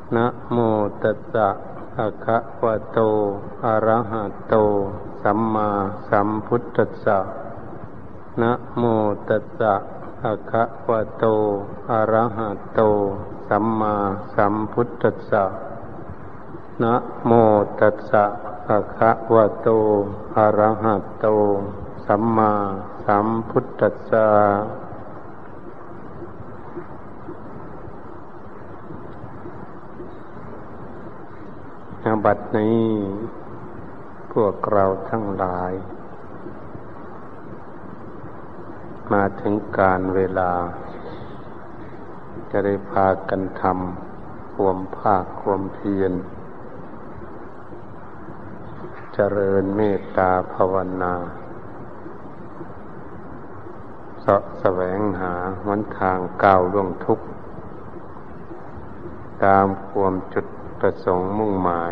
นะโมตัสสะภะคะวะโตอะระหะโตสัมมาสัมพุทธัสสะนะโมตัสสะภะคะวะโตอะระหะโตสัมมาสัมพุทธัสสะนะโมตัสสะภะคะวะโตอะระหะโตสัมมาสัมพุทธัสสะบัดนี้พวกเราทั้งหลายมาถึงการเวลาจะได้พากันทำความภาคความเพียรเจริญเมตตาภาวนาแสวงหาหนทางก้าวล่วงทุกข์ตามความจุดประสงค์มุ่งหมาย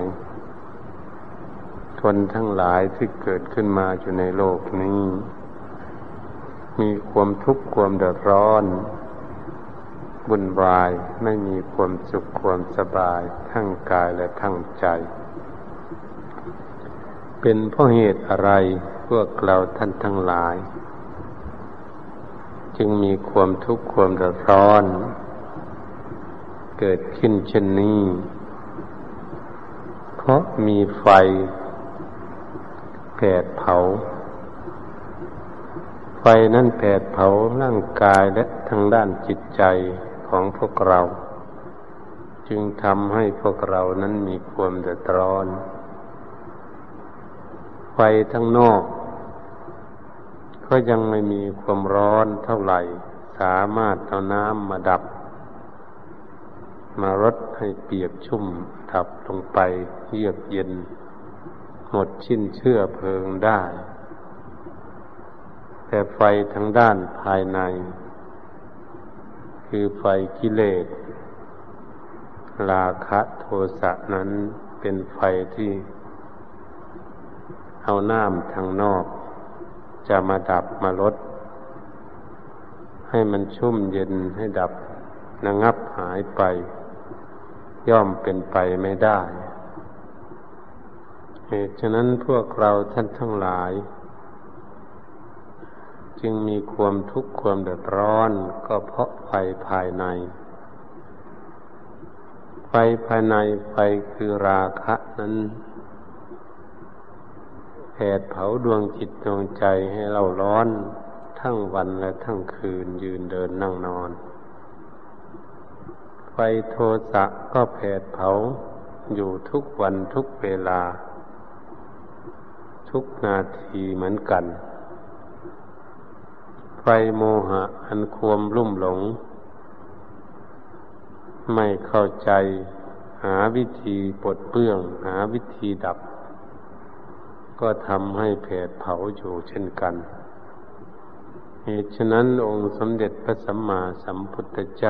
คนทั้งหลายที่เกิดขึ้นมาอยู่ในโลกนี้มีความทุกข์ความเดือดร้อนวุ่นวายไม่มีความสุขความสบายทั้งกายและทั้งใจเป็นเพราะเหตุอะไรพวกเราท่านทั้งหลายจึงมีความทุกข์ความเดือดร้อนเกิดขึ้นเช่นนี้เพราะมีไฟแผดเผาไฟนั้นแผดเผาร่างกายและทางด้านจิตใจของพวกเราจึงทำให้พวกเรานั้นมีความเดือดร้อนไฟทั้งนอกก็ยังไม่มีความร้อนเท่าไหร่สามารถเอาน้ำมาดับมารดให้เปียกชุ่มดับลงไปเยือกเย็นหมดสิ้นเชื้อเพลิงได้แต่ไฟทางด้านภายในคือไฟกิเลสราคะโทสะนั้นเป็นไฟที่เอาน้ำทางนอกจะมาดับมาลดให้มันชุ่มเย็นให้ดับระงับหายไปย่อมเป็นไปไม่ได้เหตุฉะนั้นพวกเราท่านทั้งหลายจึงมีความทุกข์ความเดือดร้อนก็เพราะไฟภายในไฟภายในไฟคือราคะนั้นแผดเผาดวงจิตดวงใจให้เราร้อนทั้งวันและทั้งคืนยืนเดินนั่งนอนไฟโทสะก็แผดเผาอยู่ทุกวันทุกเวลาทุกนาทีเหมือนกันไฟโมหะอันความลุ่มหลงไม่เข้าใจหาวิธีปลดเปลื้องหาวิธีดับก็ทำให้แผดเผาอยู่เช่นกันเหตุฉะนั้นองค์สมเด็จพระสัมมาสัมพุทธเจ้า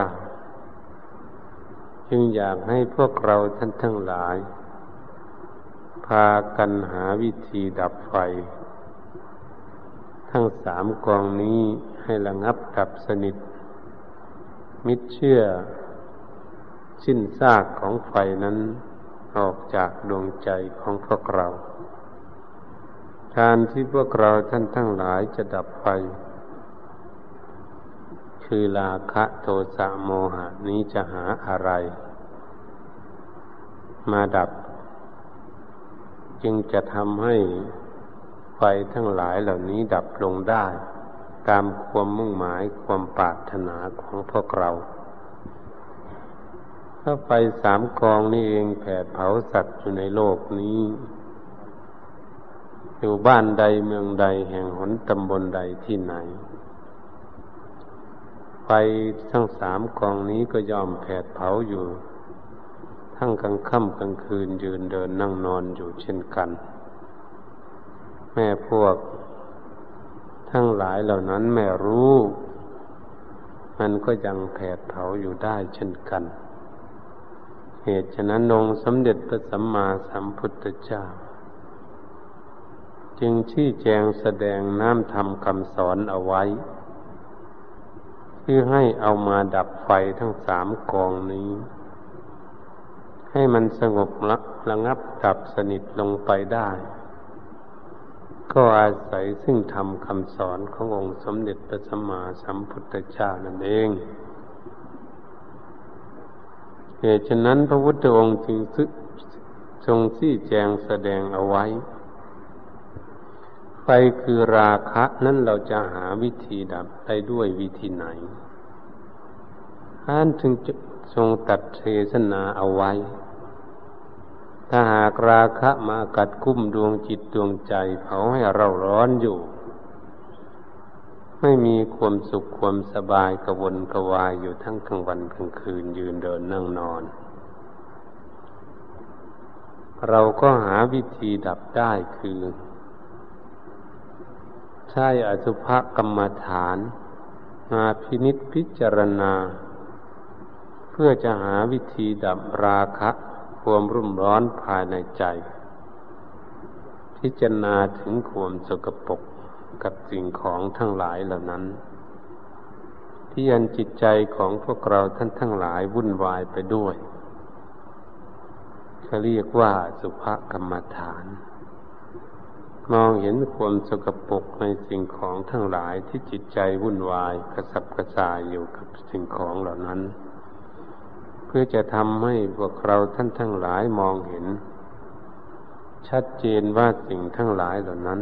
จึงอยากให้พวกเราท่านทั้งหลายพากันหาวิธีดับไฟทั้งสามกองนี้ให้ระงับดับสนิทมิดเชื่อสิ้นซากของไฟนั้นออกจากดวงใจของพวกเราการที่พวกเราท่านทั้งหลายจะดับไฟคือราคะโทสะโมหะนี้จะหาอะไรมาดับจึงจะทำให้ไฟทั้งหลายเหล่านี้ดับลงได้ตามความมุ่งหมายความปรารถนาของพวกเราถ้าไฟสามกองนี้เองแผดเผาสัตว์อยู่ในโลกนี้อยู่บ้านใดเมืองใดแห่งหนตำบลใดที่ไหนไฟทั้งสามกองนี้ก็ยอมแผดเผาอยู่ทั้งกลางค่ำกลางคืนยืนเดินนั่งนอนอยู่เช่นกันแม่พวกทั้งหลายเหล่านั้นแม่รู้มันก็ยังแผดเผาอยู่ได้เช่นกันเหตุฉะนั้นองค์สมเด็จพระสัมมาสัมพุทธเจ้าจึงชี้แจงแสดงน้ำธรรมคำสอนเอาไว้เพื่อให้เอามาดับไฟทั้งสามกองนี้ให้มันสงบระงับดับสนิทลงไปได้ก็อาศัยซึ่งธรรมคำสอนขององค์สมเด็จพระสัมมาสัมพุทธเจ้านั่นเองเหตุฉะนั้นพระพุทธองค์จึงทรงชี้แจงแสดงเอาไว้ไฟคือราคะนั้นเราจะหาวิธีดับได้ด้วยวิธีไหนท่านจึงทรงตัดเทศนาเอาไว้ถ้าหากราคะมากัดกุ้มดวงจิตดวงใจเผาให้เราร้อนอยู่ไม่มีความสุขความสบายกระวนกระวายอยู่ทั้งกลางวันกลางคืนยืนเดินนั่งนอนเราก็หาวิธีดับได้คือใช้อสุภกรรมฐานมาพินิจพิจารณาเพื่อจะหาวิธีดับราคะความรุ่มร้อนภายในใจพิจารณาถึงความสกปรกกับสิ่งของทั้งหลายเหล่านั้นที่อันจิตใจของพวกเราท่านทั้งหลายวุ่นวายไปด้วยเขาเรียกว่าสุภกรรมฐานมองเห็นความสกปรกในสิ่งของทั้งหลายที่จิตใจวุ่นวายกระสับกระส่ายอยู่กับสิ่งของเหล่านั้นเพื่อจะทำให้พวกเราท่านทั้งหลายมองเห็นชัดเจนว่าสิ่งทั้งหลายเหล่านั้น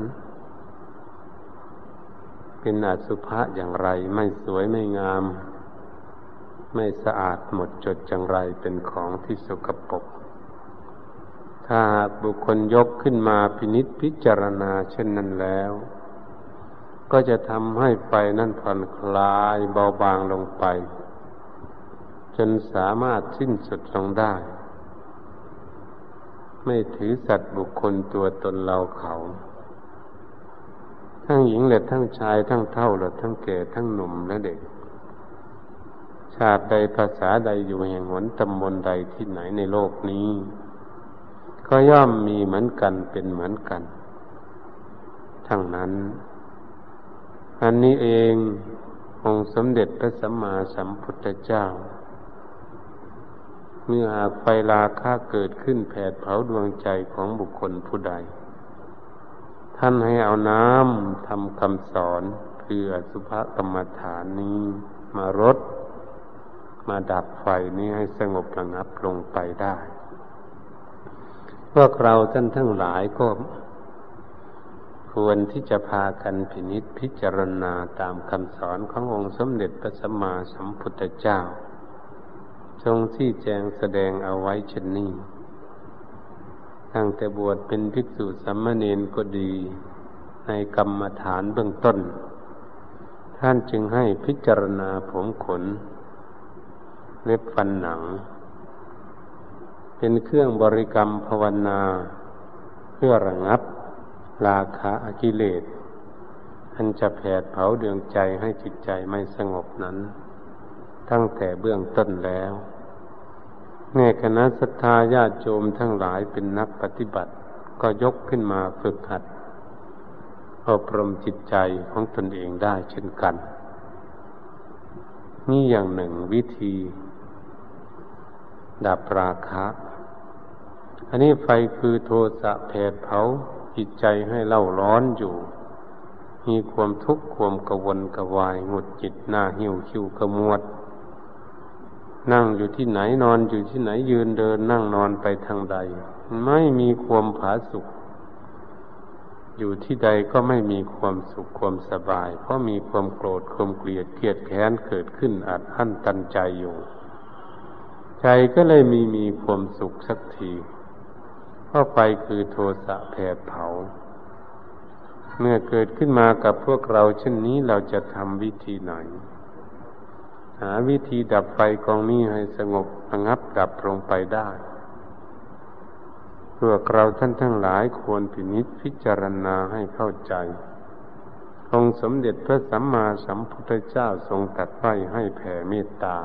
เป็นอสุภะอย่างไรไม่สวยไม่งามไม่สะอาดหมดจดอย่างไรเป็นของที่สกปรกถ้าหากบุคคลยกขึ้นมาพินิจพิจารณาเช่นนั้นแล้วก็จะทำให้ไฟนั้นผ่อนคลายเบาบางลงไปจนสามารถสิ้นสุดลงได้ไม่ถือสัตว์บุคคลตัวตนเราเขาทั้งหญิงและทั้งชายทั้งเฒ่าและทั้งแก่ทั้งหนุ่มและเด็กชาติใดภาษาใดอยู่แห่งหนตำบลใดที่ไหนในโลกนี้ก็ย่อมมีเหมือนกันเป็นเหมือนกันทั้งนั้นอันนี้เององค์สมเด็จพระสัมมาสัมพุทธเจ้าเมื่อหากไฟราคะเกิดขึ้นแผดเผาดวงใจของบุคคลผู้ใดท่านให้เอาน้ำทำคำสอนคืออสุภกรรมฐานนี้มารดมาดับไฟนี้ให้สงบระงับลงไปได้พวกเราท่านทั้งหลายก็ควรที่จะพากันพินิจพิจารณาตามคำสอนขององค์สมเด็จพระสัมมาสัมพุทธเจ้าทรงชี้แจงแสดงเอาไว้เช่นนี้ตั้งแต่บวชเป็นภิกษุสามเณรก็ดีในกรรมฐานเบื้องต้นท่านจึงให้พิจารณาผมขนเล็บฟันหนังเป็นเครื่องบริกรรมภาวนาเพื่อระงับราคะกิเลสอันจะแผดเผาดวงใจให้จิตใจไม่สงบนั้นตั้งแต่เบื้องต้นแล้วแม่คณะศรัทธาญาติโยมทั้งหลายเป็นนักปฏิบัติก็ยกขึ้นมาฝึกหัดอบรมจิตใจของตนเองได้เช่นกันนี่อย่างหนึ่งวิธีดับราคะอันนี้ไฟคือโทสะแผดเผาจิตใจให้เล่าร้อนอยู่มีความทุกข์ความกระวนกระวายหงุดหงิดหน้าหิ้วคิ้วขมวดนั่งอยู่ที่ไหนนอนอยู่ที่ไหนยืนเดินนั่งนอนไปทางใดไม่มีความผาสุกอยู่ที่ใดก็ไม่มีความสุขความสบายเพราะมีความโกรธความเกลียดเครียดแค้นเกิดขึ้นอัดอั้นตันใจอยู่ใจก็เลยมีความสุขสักทีเพราะไฟคือโทสะแผดเผาเมื่อเกิดขึ้นมากับพวกเราเช่นนี้เราจะทำวิธีไหนหาวิธีดับไฟกองนี้ให้สงบระงับดับลงไปได้พวกเราท่านทั้งหลายควรพินิจพิจารณาให้เข้าใจองค์สมเด็จพระสัมมาสัมพุทธเจ้าทรงตรัสไว้ให้แผ่เมตตา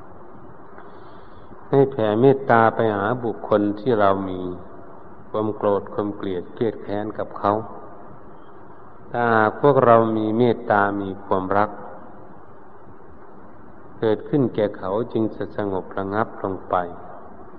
ให้แผ่เมตตาไปหาบุคคลที่เรามีความโกรธความเกลียดเครียดแค้นกับเขาถ้าพวกเรามีเมตตามีความรักเกิดขึ้นแก่เขาจึงจะสงบระงับลงไป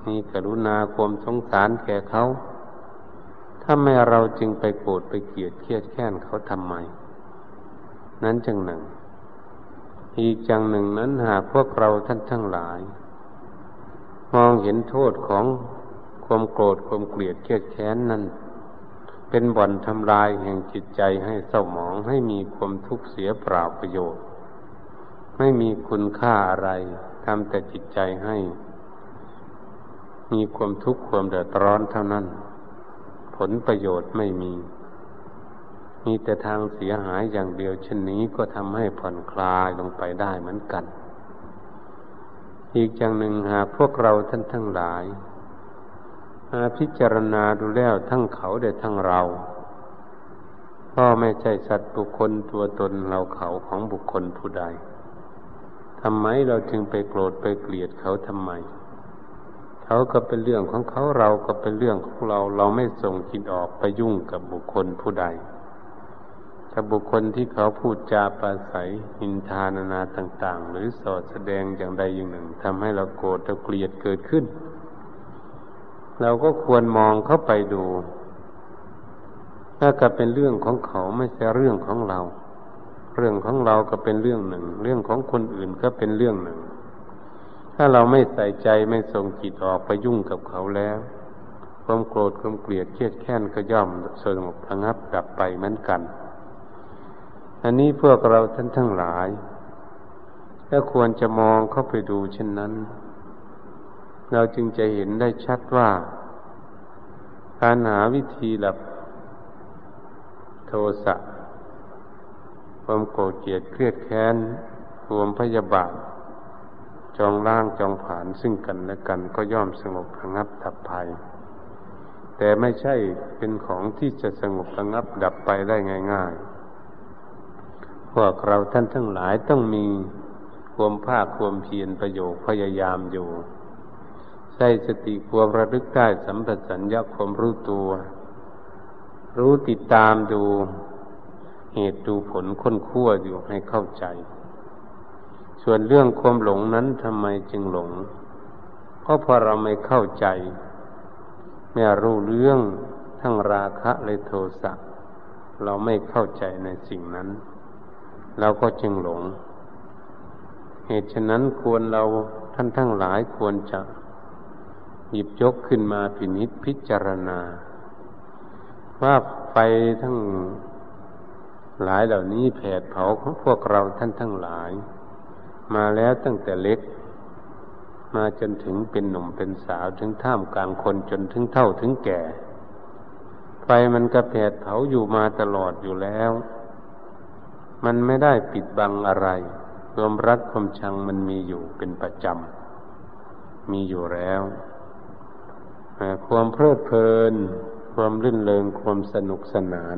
มีกรุณาความสงสารแก่เขาถ้าไม่เราจึงไปโกรธไปเกลียดเครียดแค้นเขาทำไมนั้นจังหนึ่งอีกจังหนึ่งนั้นหากพวกเราท่านทั้งหลายมองเห็นโทษของความโกรธความเกลียดเครียดแค้นนั้นเป็นบ่อนทำลายแห่งจิตใจให้เศร้าหมองให้มีความทุกข์เสียเปล่าประโยชน์ไม่มีคุณค่าอะไรทำแต่จิตใจให้มีความทุกข์ความเดือดร้อนเท่านั้นผลประโยชน์ไม่มีแต่ทางเสียหายอย่างเดียวเช่นนี้ก็ทำให้ผ่อนคลายลงไปได้เหมือนกันอีกอย่างหนึ่งหากพวกเราท่านทั้งหลายพิจารณาดูแล้วทั้งเขาและทั้งเราก็ไม่ใช่สัตว์บุคคลตัวตนเราเขาของบุคคลผู้ใดทำไมเราจึงไปโกรธไปเกลียดเขาทำไมเขาก็เป็นเรื่องของเขาเราก็เป็นเรื่องของเราเราไม่ส่งจิตออกไปยุ่งกับบุคคลผู้ใดถ้าบุคคลที่เขาพูดจาปราศัยนินทานานาต่างๆหรือสอดแสดงอย่างใดอย่างหนึ่งทำให้เราโกรธเราเกลียดเกิดขึ้นเราก็ควรมองเข้าไปดูถ้าก็เป็นเรื่องของเขาไม่ใช่เรื่องของเราเรื่องของเราก็เป็นเรื่องหนึ่งเรื่องของคนอื่นก็เป็นเรื่องหนึ่งถ้าเราไม่ใส่ใจไม่ส่งจิตออกไปยุ่งกับเขาแล้วความโกรธความเกลียดเครียดแค้นก็ย่อมสงบระงับดับไปเหมือนกันอันนี้พวกเราท่านทั้งหลายก็ควรจะมองเข้าไปดูเช่นนั้นเราจึงจะเห็นได้ชัดว่าการหาวิธีดับโทสะความโกรธเกลียดเครียดแค้นความพยาบาทจองล้างจองผลาญซึ่งกันและกันก็ย่อมสงบระงับดับภัยแต่ไม่ใช่เป็นของที่จะสงบระงับดับไปได้ง่ายๆพวกเราท่านทั้งหลายต้องมีความภาคความเพียรประโยชน์พยายามอยู่ใช้สติความระลึกได้สัมปชัญญะความรู้ตัวรู้ติดตามดูเหตุดูผลค้นคว้าอยู่ให้เข้าใจส่วนเรื่องความหลงนั้นทำไมจึงหลงก็เพราะเราไม่เข้าใจไม่รู้เรื่องทั้งราคะและโทสะเราไม่เข้าใจในสิ่งนั้นเราก็จึงหลงเหตุฉะนั้นควรเราท่านทั้งหลายควรจะหยิบยกขึ้นมาพินิจพิจารณาว่าไฟทั้งหลายเหล่านี้แผดเผาของพวกเราท่านทั้งหลายมาแล้วตั้งแต่เล็กมาจนถึงเป็นหนุ่มเป็นสาวถึงท่ามกลางคนจนถึงเฒ่าถึงแก่ไฟมันก็แผดเผาอยู่มาตลอดอยู่แล้วมันไม่ได้ปิดบังอะไรความรักความชังมันมีอยู่เป็นประจำมีอยู่แล้วความเพลิดเพลินความรื่นเริงความสนุกสนาน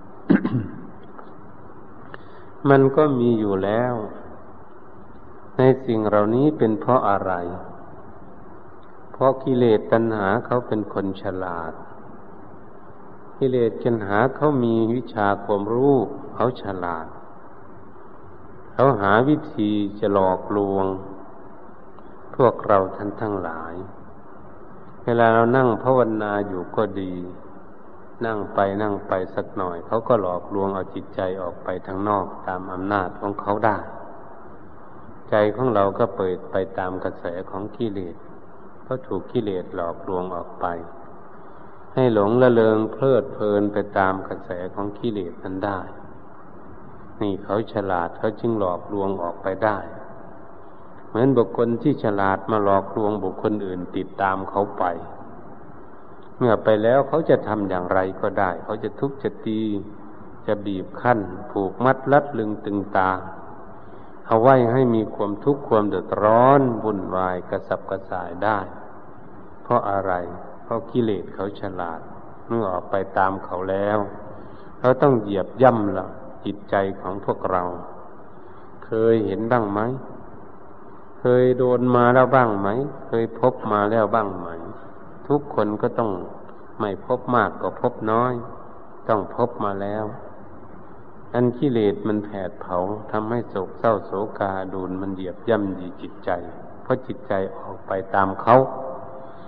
มันก็มีอยู่แล้วในสิ่งเหล่านี้เป็นเพราะอะไรเพราะกิเลสตัณหาเขาเป็นคนฉลาดกิเลสตัณหาเขามีวิชาความรู้เขาฉลาดเขาหาวิธีจะหลอกลวงพวกเราท่านทั้งหลายเวลาเรานั่งภาวนาอยู่ก็ดีนั่งไปสักหน่อยเขาก็หลอกลวงเอาจิตใจออกไปทางนอกตามอำนาจของเขาได้ใจของเราก็เปิดไปตามกระแสของกิเลสก็ถูกกิเลสหลอกลวงออกไปให้หลงละเลงเพลิดเพลินไปตามกระแสของกิเลสนั้นได้นี่เขาฉลาดเขาจึงหลอกลวงออกไปได้เหมือนบุคคลที่ฉลาดมาหลอกลวงบุคคลอื่นติดตามเขาไปเมื่อไปแล้วเขาจะทำอย่างไรก็ได้เขาจะทุบจะตีจะบีบคั้นผูกมัดลัดลึงตึงตาเอาไว้ให้มีความทุกข์ความเดือดร้อนวุ่นวายกระสับกระส่ายได้เพราะอะไรเพราะกิเลสเขาฉลาดเมื่อออกไปตามเขาแล้วเขาต้องเหยียบย่ำละจิตใจของพวกเราเคยเห็นบ้างไหมเคยโดนมาแล้วบ้างไหมเคยพบมาแล้วบ้างไหมทุกคนก็ต้องไม่พบมากก็พบน้อยต้องพบมาแล้วอันกิเลสมันแผดเผาทำให้โศกเศร้าโศกาดูนมันเหยียบย่ำดีจิตใจเพราะจิตใจออกไปตามเขา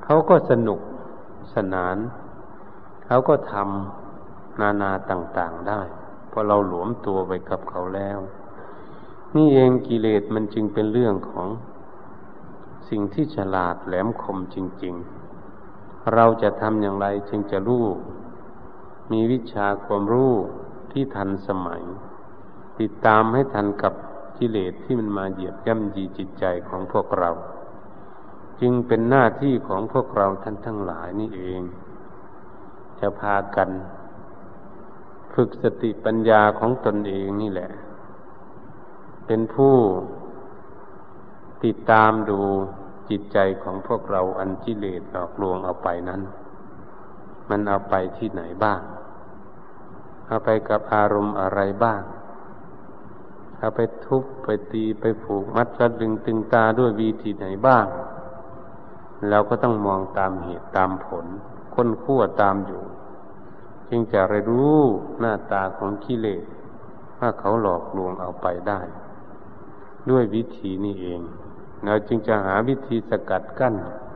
เขาก็สนุกสนานเขาก็ทำนานาต่างๆได้เพราะเราหลวมตัวไปกับเขาแล้วนี่เองกิเลสมันจึงเป็นเรื่องของสิ่งที่ฉลาดแหลมคมจริงๆเราจะทำอย่างไรจึงจะรู้มีวิชาความรู้ที่ทันสมัยติดตามให้ทันกับกิเลสที่มันมาเหยียบย่ำยีจิตใจของพวกเราจึงเป็นหน้าที่ของพวกเราท่านทั้งหลายนี่เองจะพากันฝึกสติปัญญาของตนเองนี่แหละเป็นผู้ติดตามดูจิตใจของพวกเราอันกิเลสหลอกลวงเอาไปนั้นมันเอาไปที่ไหนบ้างเอาไปกับอารมณ์อะไรบ้างเอาไปทุบไปตีไปผูกมัดรัดดึงตึงตาด้วยวิธีไหนบ้างเราก็ต้องมองตามเหตุตามผลค้นคว้าตามอยู่จึงจะได้รู้หน้าตาของกิเลสว่าเขาหลอกลวงเอาไปได้ด้วยวิธีนี้เองเราจึงจะหาวิธีสกัดกั้น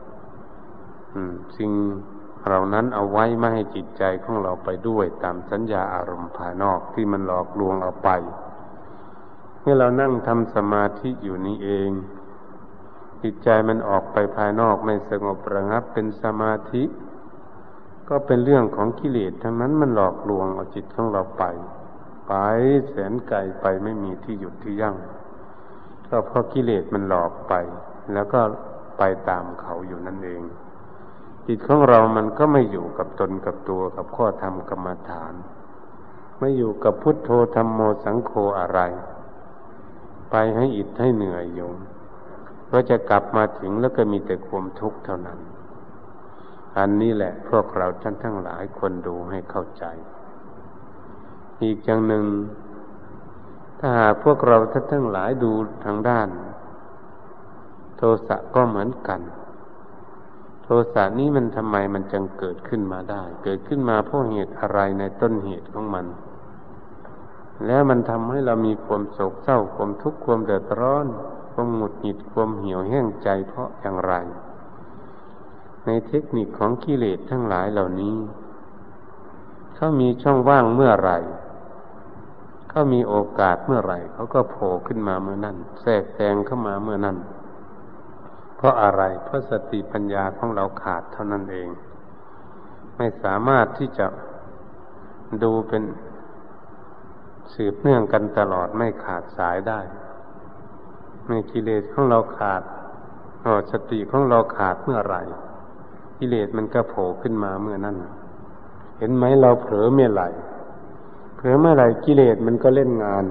สิ่งเหล่านั้นเอาไว้ไม่ให้จิตใจของเราไปด้วยตามสัญญาอารมณ์ภายนอกที่มันหลอกลวงเอาไปเมื่อเรานั่งทำสมาธิอยู่นี้เองจิตใจมันออกไปภายนอกไม่สงบระงับเป็นสมาธิก็เป็นเรื่องของกิเลสทั้งนั้นมันหลอกลวงเอาจิตของเราไปแสนไกลไปไม่มีที่หยุดที่ยั้งก็เพราะกิเลสมันหลอกไปแล้วก็ไปตามเขาอยู่นั่นเองจิตของเรามันก็ไม่อยู่กับตนกับตัวกับข้อธรรมกรรมฐานไม่อยู่กับพุทโธธัมโมสังโฆอะไรไปให้อิดให้เหนื่อยอยู่ก็จะกลับมาถึงแล้วก็มีแต่ความทุกข์เท่านั้นอันนี้แหละพวกเราท่านทั้งหลายควรดูให้เข้าใจอีกอย่างหนึ่งถ้าหากพวกเราท่านทั้งหลายดูทางด้านโทสะก็เหมือนกันโทสะนี้มันทำไมมันจึงเกิดขึ้นมาได้เกิดขึ้นมาเพราะเหตุอะไรในต้นเหตุของมันแล้วมันทำให้เรามีความโศกเศร้าความทุกข์ความเดือดร้อนความหงุดหงิดความเหี่ยวแห้งใจเพราะอย่างไรในเทคนิคของกิเลสทั้งหลายเหล่านี้เขามีช่องว่างเมื่อไหร่เขามีโอกาสเมื่อไหร่เขาก็โผล่ขึ้นมาเมื่อนั้นแทรกแซงเข้ามาเมื่อนั้นเพราะอะไรเพราะสติปัญญาของเราขาดเท่านั้นเองไม่สามารถที่จะดูเป็นสืบเนื่องกันตลอดไม่ขาดสายได้เมื่อกิเลสของเราขาดสติของเราขาดเมื่อไหร่กิเลสมันก็โผล่ขึ้นมาเมื่อนั้นเห็นไหมเราเผลอเมื่อไหร่กิเลสมันก็เล่นงาน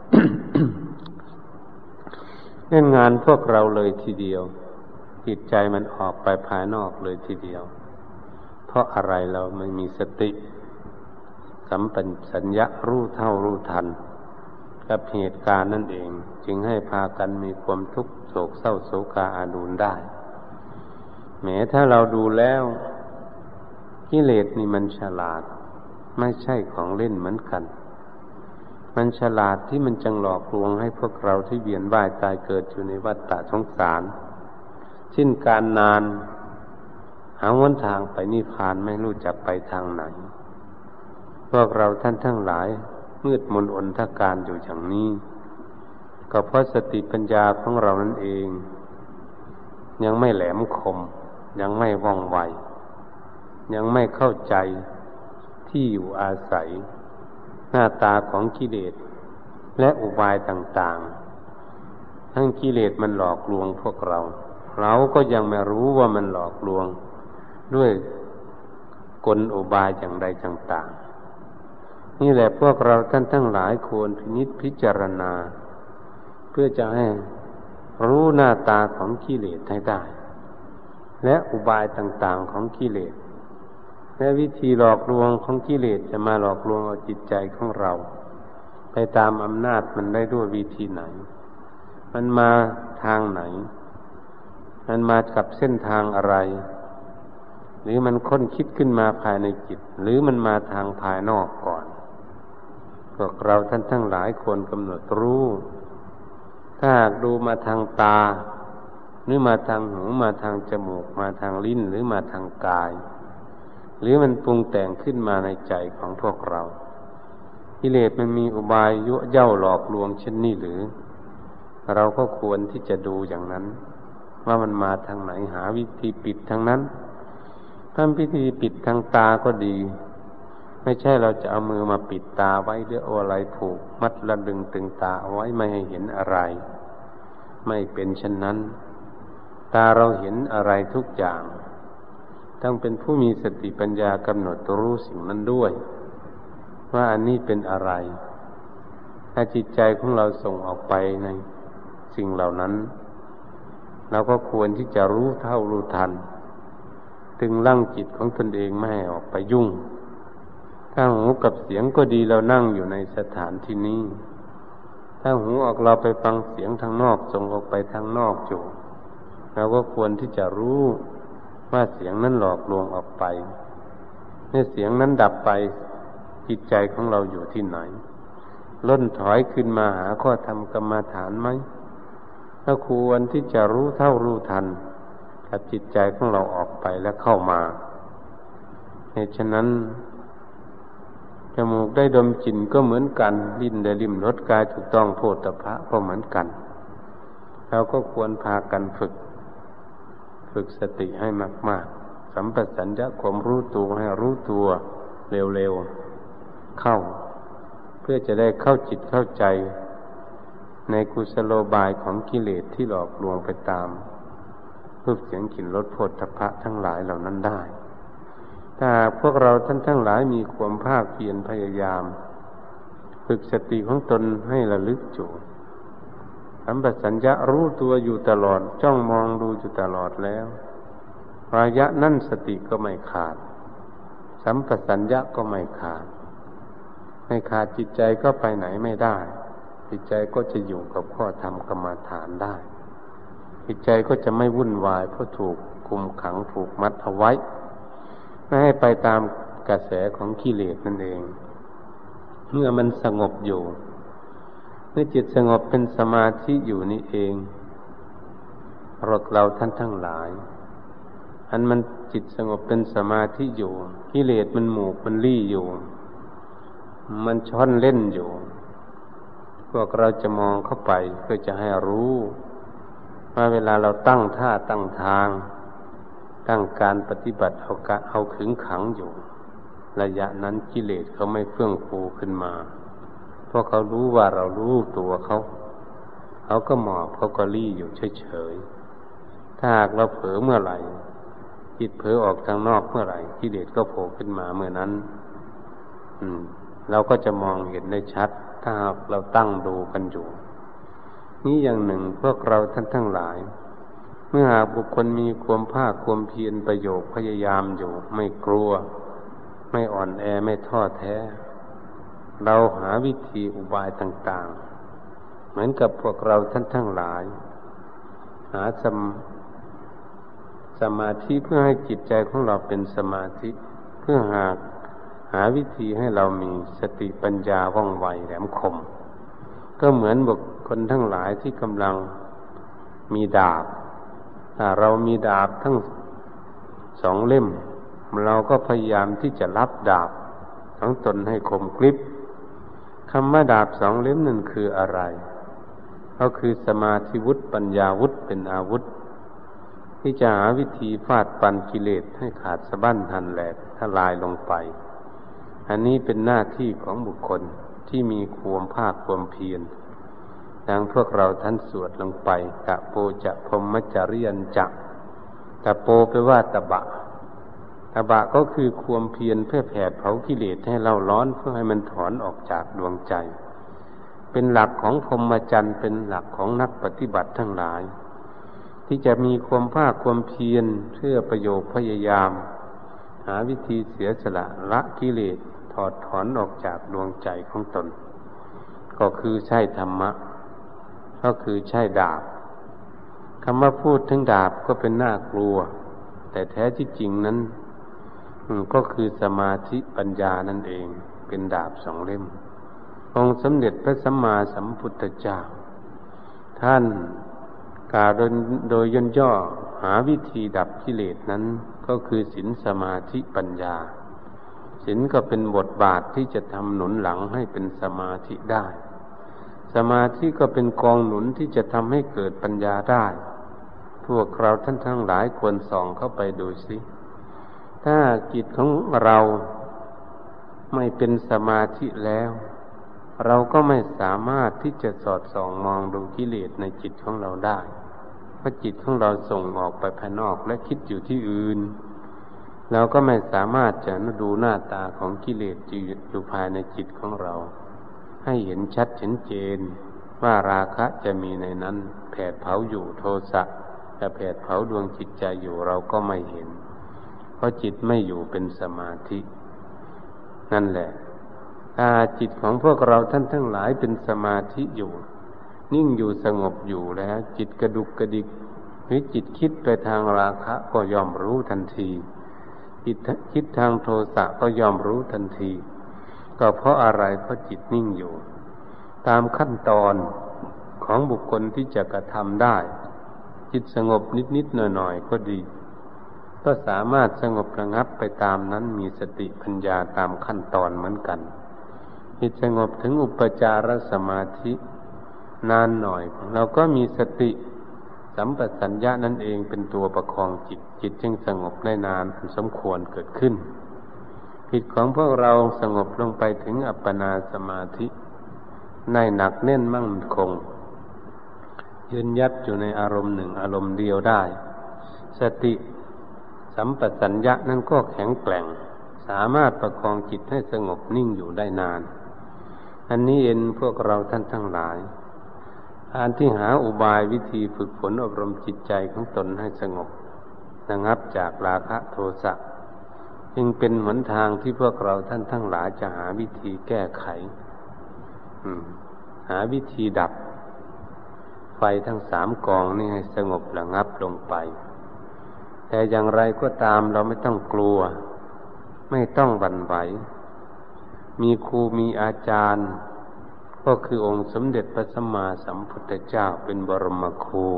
เล่นงานพวกเราเลยทีเดียวจิตใจมันออกไปภายนอกเลยทีเดียวเพราะอะไรเราไม่มีสติสัมปชัญญะรู้เท่ารู้ทันกับเหตุการณ์นั่นเองจึงให้พากันมีความทุกข์โศกเศร้าโศกาอาดูลได้แม้ถ้าเราดูแล้วกิเลสนี่มันฉลาดไม่ใช่ของเล่นเหมือนกันมันฉลาดที่มันจังหลอกลวงให้พวกเราที่เวียนว่ายตายเกิดอยู่ในวัฏฏะสงสารสิ้นการนานหาหนทางไปนิพพานไม่รู้จักไปทางไหนพวกเราท่านทั้งหลายมืดมนอนทการอยู่อย่างนี้ก็เพราะสติปัญญาของเรานั่นเองยังไม่แหลมคมยังไม่ว่องไวยังไม่เข้าใจที่อยู่อาศัยหน้าตาของกิเลสและอุบายต่างๆทั้งกิเลสมันหลอกลวงพวกเราก็ยังไม่รู้ว่ามันหลอกลวงด้วยกลอุบายอย่างใดต่างๆนี่แหละพวกเราท่านทั้งหลายควรพินิจพิจารณาเพื่อจะให้รู้หน้าตาของกิเลสให้ได้และอุบายต่างๆของกิเลสและวิธีหลอกลวงของกิเลสจะมาหลอกลวงเอาจิตใจของเราไปตามอำนาจมันได้ด้วยวิธีไหนมันมาทางไหนมันมากับเส้นทางอะไรหรือมันค้นคิดขึ้นมาภายในจิตหรือมันมาทางภายนอกก่อนพวกเราท่านทั้งหลายควรกำหนดรู้ถ้าหากดูมาทางตาหรือมาทางหูมาทางจมูกมาทางลิ้นหรือมาทางกายหรือมันปรุงแต่งขึ้นมาในใจของพวกเรากิเลสมันมีอุบายยั่วเย้าหลอกลวงเช่นนี้หรือเราก็ควรที่จะดูอย่างนั้นว่ามันมาทางไหนหาวิธีปิดทางนั้นทำพิธีปิดทางตาก็ดีไม่ใช่เราจะเอามือมาปิดตาไว้หรือเอาอะไรผูกมัดระดึงตึงตาเอาไว้ไม่ให้เห็นอะไรไม่เป็นเช่นนั้นตาเราเห็นอะไรทุกอย่างต้องเป็นผู้มีสติปัญญากำหนดรู้สิ่งนั้นด้วยว่าอันนี้เป็นอะไรถ้าจิตใจของเราส่งออกไปในสิ่งเหล่านั้นเราก็ควรที่จะรู้เท่ารู้ทันตึงรั้งจิตของตนเองไม่ให้ออกไปยุ่งถ้าหูกับเสียงก็ดีเรานั่งอยู่ในสถานที่นี้ถ้าหูออกเราไปฟังเสียงทางนอกส่งออกไปทางนอกอยู่เราก็ควรที่จะรู้ว่าเสียงนั้นหลอกลวงออกไปเมื่อเสียงนั้นดับไปจิตใจของเราอยู่ที่ไหนล่นถอยขึ้นมาหาข้อธรรมกรรมฐานไหมถ้าควรที่จะรู้เท่ารู้ทันกับจิตใจของเราออกไปและเข้ามาเหตุฉะนั้นจมูกได้ดมกลิ่นก็เหมือนกันลิ้นได้ลิ้มรสกายถูกต้องโผฏฐัพพะก็เหมือนกันเราก็ควรพากันฝึกสติให้มากๆสัมปชัญญะความรู้ตัวให้รู้ตัวเร็วๆเข้าเพื่อจะได้เข้าจิตเข้าใจในกุศโลบายของกิเลสที่หลอกลวงไปตามรูปเสียงกลิ่นรสโผฏฐัพพะทั้งหลายเหล่านั้นได้ถ้าพวกเราท่านทั้งหลายมีความภาคเพียรพยายามฝึกสติของตนให้ระลึกอยู่สัมปชัญญะรู้ตัวอยู่ตลอดจ้องมองดูอยู่ตลอดแล้วระยะนั้นสติก็ไม่ขาดสัมปชัญญะก็ไม่ขาดจิตใจก็ไปไหนไม่ได้จิตใจก็จะอยู่กับข้อธรรมกรรมฐานได้จิตใจก็จะไม่วุ่นวายเพราะถูกคุมขังผูกมัดเอาไว้ไม่ให้ไปตามกระแสของกิเลสนั่นเองเมื่อมันสงบอยู่เมื่อจิตสงบเป็นสมาธิอยู่นี่เองเราท่านทั้งหลายอันมันจิตสงบเป็นสมาธิอยู่กิเลสมันหมูกมันลี่อยู่มันช้อนเล่นอยู่พวกเราจะมองเข้าไปเพื่อจะให้รู้ว่าเวลาเราตั้งท่าตั้งทางตั้งการปฏิบัติเอาขึงขังอยู่ระยะนั้นกิเลสเขาไม่เฟื่องฟูขึ้นมาเพราะเขารู้ว่าเรารู้ตัวเขาก็หมอบเขาก็ลี่อยู่เฉยๆถ้าหากเราเผลอเมื่อไหร่จิตเผลอออกทางนอกเมื่อไหร่กิเลสก็โผล่ขึ้นมาเมื่อนั้นเราก็จะมองเห็นได้ชัดถ้าหากเราตั้งดูกันอยู่นี้อย่างหนึ่งพวกเราท่านทั้งหลายเมื่อหากบุคคลมีความภาคความเพียรประโยชน์พยายามอยู่ไม่กลัวไม่อ่อนแอไม่ท้อแท้เราหาวิธีอุบายต่างๆเหมือนกับพวกเราท่านทั้งหลายหาสมาธิเพื่อให้จิตใจของเราเป็นสมาธิเพื่อหาวิธีให้เรามีสติปัญญาว่องไวแหลมคมก็เหมือนบุคคลทั้งหลายที่กำลังมีดาบถ้าเรามีดาบทั้งสองเล่มเราก็พยายามที่จะรับดาบของตนให้คมกริบคำว่าดาบสองเล่มนั่นคืออะไรก็คือสมาธิวุฒิปัญญาวุฒิเป็นอาวุธที่จะหาวิธีฟาดฟันกิเลสให้ขาดสะบั้นหันแหลกทลายลงไปอันนี้เป็นหน้าที่ของบุคคลที่มีความภาคความเพียรดังพวกเราท่านสวดลงไปตะโปจะพรหมจริยัญจะตะโปแปลว่าตบะก็คือความเพียรเพื่อแผดเผากิเลสให้เราร้อนเพื่อให้มันถอนออกจากดวงใจเป็นหลักของพรหมจรรย์เป็นหลักของนักปฏิบัติทั้งหลายที่จะมีความภาคความเพียรเพื่อประโยชน์พยายามหาวิธีเสียสละละกิเลสถอดถอนออกจากดวงใจของตนก็คือใช่ธรรมะก็คือใช่ดาบคำว่าพูดถึงดาบก็เป็นน่ากลัวแต่แท้ที่จริงนั้นก็คือสมาธิปัญญานั่นเองเป็นดาบสองเล่มองค์สมเด็จพระสัมมาสัมพุทธเจ้าท่านกล่าวโดยย่นย่อหาวิธีดับกิเลสนั้นก็คือศีลสมาธิปัญญาศีลก็เป็นบทบาทที่จะทำหนุนหลังให้เป็นสมาธิได้สมาธิก็เป็นกองหนุนที่จะทำให้เกิดปัญญาได้พวกเราท่านทั้งหลายควรส่องเข้าไปดูสิถ้าจิตของเราไม่เป็นสมาธิแล้วเราก็ไม่สามารถที่จะสอดส่องมองดูกิเลสในจิตของเราได้เพราะจิตของเราส่งออกไปภายนอกและคิดอยู่ที่อื่นเราก็ไม่สามารถจะดูหน้าตาของกิเลสอยู่ภายในจิตของเราให้เห็นชัดเห็นเจนว่าราคะจะมีในนั้นแผดเผาอยู่โทสะจะแผดเผาดวงจิตใจอยู่เราก็ไม่เห็นเพราะจิตไม่อยู่เป็นสมาธินั่นแหละถ้าจิตของพวกเราท่านทั้งหลายเป็นสมาธิอยู่นิ่งอยู่สงบอยู่แล้วจิตกระดุกกระดิกหรือจิตคิดไปทางราคะก็ย่อมรู้ทันทีจิตคิดทางโทสะก็ย่อมรู้ทันทีก็เพราะอะไรเพราะจิตนิ่งอยู่ตามขั้นตอนของบุคคลที่จะกระทำได้จิตสงบนิดๆหน่อยๆก็ดีก็สามารถสงบระงับไปตามนั้นมีสติปัญญาตามขั้นตอนเหมือนกันจิตสงบถึงอุปจารสมาธินานหน่อยเราก็มีสติสัมปชัญญะนั่นเองเป็นตัวประคองจิตจึงสงบได้นานสมควรเกิดขึ้นจิตของพวกเราสงบลงไปถึงอัปปนาสมาธิในหนักแน่นมั่นคงยืนยัดอยู่ในอารมณ์หนึ่งอารมณ์เดียวได้สติสัมปชัญญะนั้นก็แข็งแกร่งสามารถประคองจิตให้สงบนิ่งอยู่ได้นานอันนี้เองพวกเราท่านทั้งหลายการที่หาอุบายวิธีฝึกฝนอบรมจิตใจของตนให้สงบระงับจากราคะโทสะจึงเป็นหนทางที่พวกเราท่านทั้งหลายจะหาวิธีแก้ไขหาวิธีดับไฟทั้งสามกองนี้ให้สงบระงับลงไปแต่อย่างไรก็ตามเราไม่ต้องกลัวไม่ต้องหวั่นไหวมีครูมีอาจารย์ก็คือองค์สมเด็จพระสัมมาสัมพุทธเจ้าเป็นบรมครู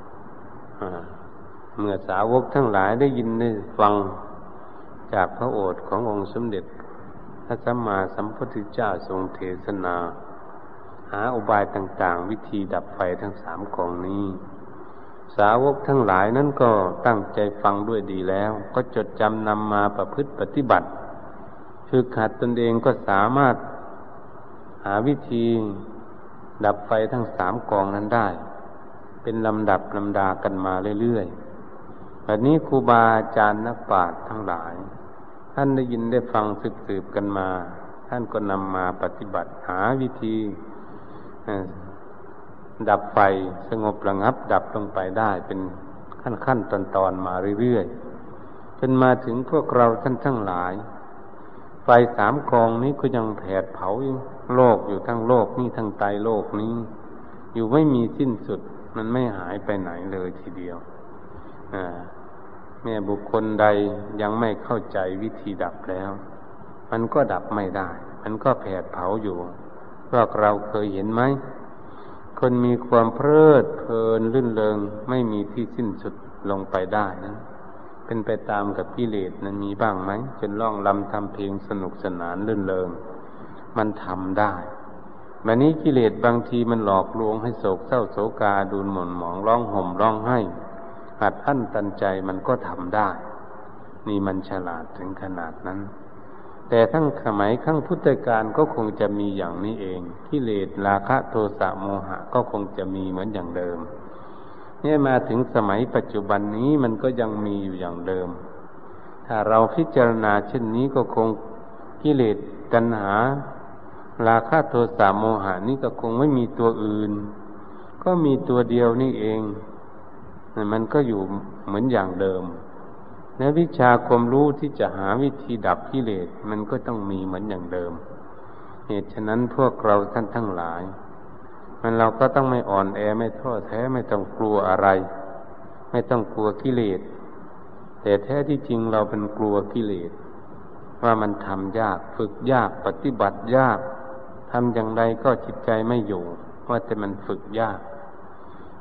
เมื่อสาวกทั้งหลายได้ยินได้ฟังจากพระโอษฐ์ขององค์สมเด็จพระสัมมาสัมพุทธเจ้าทรงเทศนาหาอุบายต่างๆวิธีดับไฟทั้งสามกองนี้สาวกทั้งหลายนั้นก็ตั้งใจฟังด้วยดีแล้วก็จดจำนำมาประพฤติปฏิบัติฝึกหัดตนเองก็สามารถหาวิธีดับไฟทั้งสามกองนั้นได้เป็นลำดับลำดากันมาเรื่อยๆแบบนี้ครูบาอาจารย์นักปราชญ์ทั้งหลายท่านได้ยินได้ฟังสืบกันมาท่านก็นำมาปฏิบัติหาวิธีดับไฟสงบระงับดับลงไปได้เป็นขั้นตอนมาเรื่อยๆจนมาถึงพวกเราท่านทั้งหลายไฟสามกองนี้ก็ยังแผดเผาโลกอยู่ทั้งโลกนี้ทั้งไตรโลกนี้อยู่ไม่มีสิ้นสุดมันไม่หายไปไหนเลยทีเดียวแม้บุคคลใดยังไม่เข้าใจวิธีดับแล้วมันก็ดับไม่ได้มันก็แผดเผาอยู่พวกเราเคยเห็นไหมคนมีความเพลิดเพลินลื่นเริงไม่มีที่สิ้นสุดลงไปได้นั้นเป็นไปตามกับกิเลสนั้นมีบ้างไหมจนร้องรำทำเพลงสนุกสนานลื่นเริงมันทำได้แบบนี้กิเลสบางทีมันหลอกลวงให้โศกเศร้าโศกาดูหม่นหมองร้องห่มร้องไห้อัดอั้นตันใจมันก็ทำได้นี่มันฉลาดถึงขนาดนั้นแต่ทั้งสมัยขั้งพุทธกาลก็คงจะมีอย่างนี้เองกิเลสราคะโทสะโมหะก็คงจะมีเหมือนอย่างเดิมเนี่ยมาถึงสมัยปัจจุบันนี้มันก็ยังมีอยู่อย่างเดิมถ้าเราพิจารณาเช่นนี้ก็คงกิเลสตัณหาราคะโทสะโมหะนี่ก็คงไม่มีตัวอื่นก็มีตัวเดียวนี่เองมันก็อยู่เหมือนอย่างเดิมและวิชาความรู้ที่จะหาวิธีดับกิเลสมันก็ต้องมีเหมือนอย่างเดิมเหตุฉะนั้นพวกเราท่านทั้งหลายเราก็ต้องไม่อ่อนแอไม่ท้อแท้ไม่ต้องกลัวอะไรไม่ต้องกลัวกิเลสแต่แท้ที่จริงเราเป็นกลัวกิเลสว่ามันทำยากฝึกยากปฏิบัติยากทำอย่างไรก็จิตใจไม่อยู่ว่าแต่มันฝึกยาก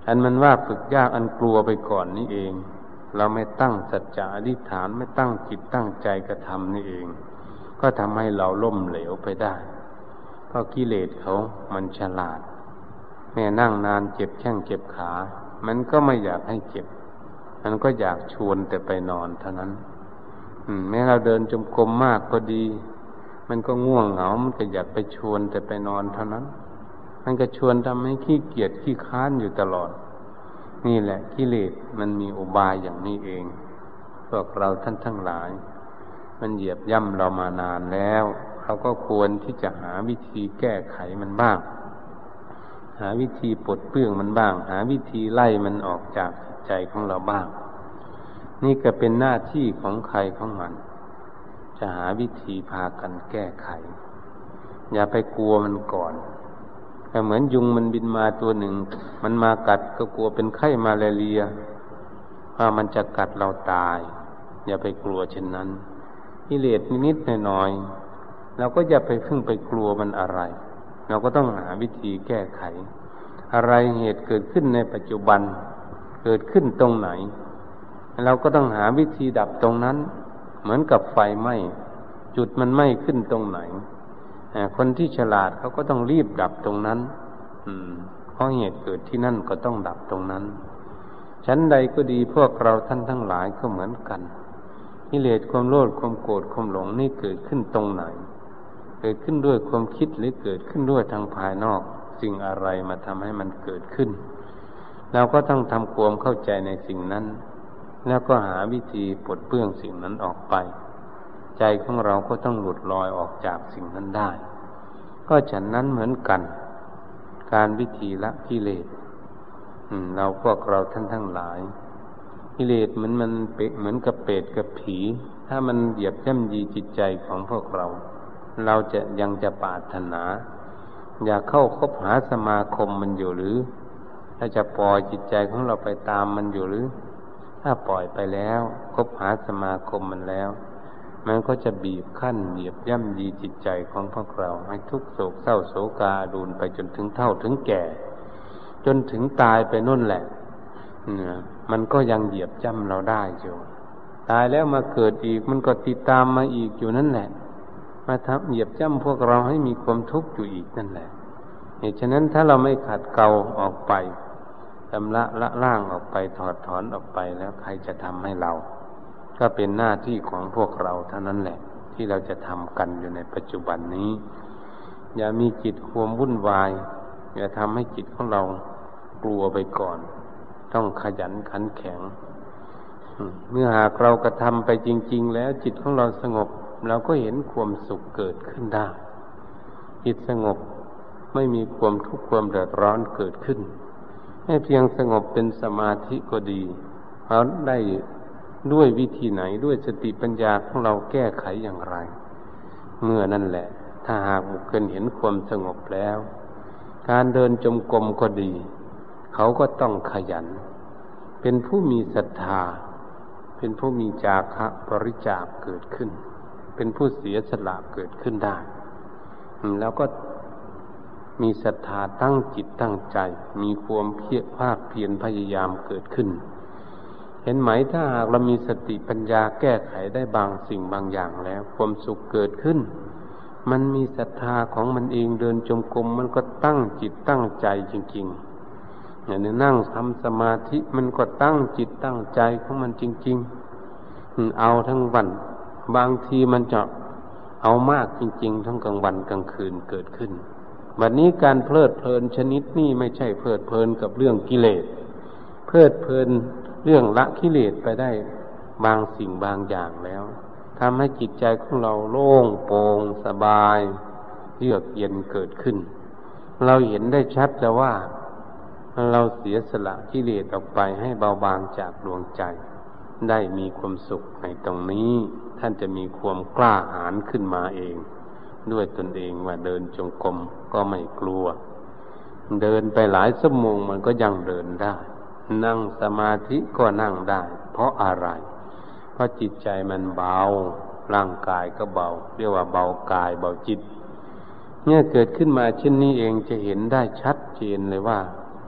อันมันว่าฝึกยากอันกลัวไปก่อนนี่เองเราไม่ตั้งสัจจะอธิษฐานไม่ตั้งจิตตั้งใจกระทำนี่เองก็ทำให้เราล้มเหลวไปได้เพราะกิเลสเขามันฉลาดแม่นั่งนานเจ็บแข้งเจ็บขามันก็ไม่อยากให้เจ็บมันก็อยากชวนแต่ไปนอนเท่านั้นแม้เราเดินจงกรมมากก็ดีมันก็ง่วงเหงามันก็อยากไปชวนแต่ไปนอนเท่านั้นมันก็ชวนทำให้ขี้เกียจขี้ค้านอยู่ตลอดนี่แหละกิเลสมันมีอุบายอย่างนี้เองพวกเราท่านทั้งหลายมันเหยียบย่ำเรามานานแล้วเราก็ควรที่จะหาวิธีแก้ไขมันบ้างหาวิธีปลดเปลื้องมันบ้างหาวิธีไล่มันออกจากจิตใจของเราบ้างนี่ก็เป็นหน้าที่ของใครของมันจะหาวิธีพากันแก้ไขอย่าไปกลัวมันก่อนแต่เหมือนยุงมันบินมาตัวหนึ่งมันมากัดก็กลัวเป็นไข้มาลาเรียว่ามันจะกัดเราตายอย่าไปกลัวเช่นนั้นกิเลสนิดๆหน่อยๆเราก็อย่าไปเพิ่งไปกลัวมันอะไรเราก็ต้องหาวิธีแก้ไขอะไรเหตุเกิดขึ้นในปัจจุบันเกิดขึ้นตรงไหนเราก็ต้องหาวิธีดับตรงนั้นเหมือนกับไฟไหม้จุดมันไหม้ขึ้นตรงไหนคนที่ฉลาดเขาก็ต้องรีบดับตรงนั้นเพราะเหตุเกิดที่นั่นก็ต้องดับตรงนั้นชั้นใดก็ดีพวกเราท่านทั้งหลายก็เหมือนกันกิเลสความโลภความโกรธความหลงนี่เกิดขึ้นตรงไหนเกิดขึ้นด้วยความคิดหรือเกิดขึ้นด้วยทางภายนอกสิ่งอะไรมาทำให้มันเกิดขึ้นเราก็ต้องทำความเข้าใจในสิ่งนั้นแล้วก็หาวิธีปลดเปลื้องสิ่งนั้นออกไปใจของเราก็ต้องหลุดลอยออกจากสิ่งนั้นได้ก็ฉะนั้นเหมือนกันการวิธีละกิเลสเราพวกเราท่านทั้งหลายกิเลสเหมือนกับเปรตกับผีถ้ามันเหยียบย่ำยีจิตใจของพวกเรายังจะปรารถนาอยากเข้าคบหาสมาคมมันอยู่หรือถ้าจะปล่อยจิตใจของเราไปตามมันอยู่หรือถ้าปล่อยไปแล้วคบหาสมาคมมันแล้วมันก็จะบีบคั้นเหยียบย่ำยีจิตใจของพวกเราให้ทุกข์โศกเศร้าโศกาดูนไปจนถึงเฒ่าถึงแก่จนถึงตายไปนู่นแหละมันก็ยังเหยียบย่ำเราได้อยู่ตายแล้วมาเกิดอีกมันก็ติดตามมาอีกอยู่นั่นแหละมาทับเหยียบย่ำพวกเราให้มีความทุกข์อยู่อีกนั่นแหละเหตุฉะนั้นถ้าเราไม่ขัดเกลาออกไปชำระละล้างออกไปถอดถอนออกไปแล้วใครจะทำให้เราก็เป็นหน้าที่ของพวกเราเท่านั้นแหละที่เราจะทำกันอยู่ในปัจจุบันนี้อย่ามีจิตความวุ่นวายอย่าทำให้จิตของเรากลัวไปก่อนต้องขยันขันแข็งเมื่อหากเรากระทำไปจริงๆแล้วจิตของเราสงบเราก็เห็นความสุขเกิดขึ้นได้จิตสงบไม่มีความทุกข์ความเดือดร้อนเกิดขึ้นให้เพียงสงบเป็นสมาธิก็ดีเราได้ด้วยวิธีไหนด้วยสติปัญญาของเราแก้ไขอย่างไรเมื่อนั่นแหละถ้าหากบุคคลเห็นความสงบแล้วการเดินจงกรมก็ดีเขาก็ต้องขยันเป็นผู้มีศรัทธาเป็นผู้มีจาคะบริจาคเกิดขึ้นเป็นผู้เสียสละเกิดขึ้นได้แล้วก็มีศรัทธาตั้งจิตตั้งใจมีความภาคเพียรพยายามเกิดขึ้นเห็นไหมถ้าหากเรามีสติปัญญาแก้ไขได้บางสิ่งบางอย่างแล้วความสุขเกิดขึ้นมันมีศรัทธาของมันเองเดินจงกรมมันก็ตั้งจิตตั้งใจจริงๆอย่างนี้นั่งทำสมาธิมันก็ตั้งจิตตั้งใจของมันจริงๆเอาทั้งวันบางทีมันจะเอามากจริงๆทั้งกลางวันกลางคืนเกิดขึ้นบัดนี้การเพลิดเพลินชนิดนี้ไม่ใช่เพลิดเพลินกับเรื่องกิเลสเพลิดเพลินเรื่องละกิเลสไปได้บางสิ่งบางอย่างแล้วทำให้จิตใจของเราโล่งโปร่งสบายเยือกเย็นเกิดขึ้นเราเห็นได้ชัดแล้วว่าเราเสียสละกิเลสออกไปให้เบาบางจากดวงใจได้มีความสุขในตรงนี้ท่านจะมีความกล้าหาญขึ้นมาเองด้วยตนเองว่าเดินจงกรมก็ไม่กลัวเดินไปหลายชั่วโมงมันก็ยังเดินได้นั่งสมาธิก็นั่งได้เพราะอะไรเพราะจิตใจมันเบาร่างกายก็เบาเรียกว่าเบากายเบาจิตเนี่ยเกิดขึ้นมาเช่นนี้เองจะเห็นได้ชัดเจนเลยว่า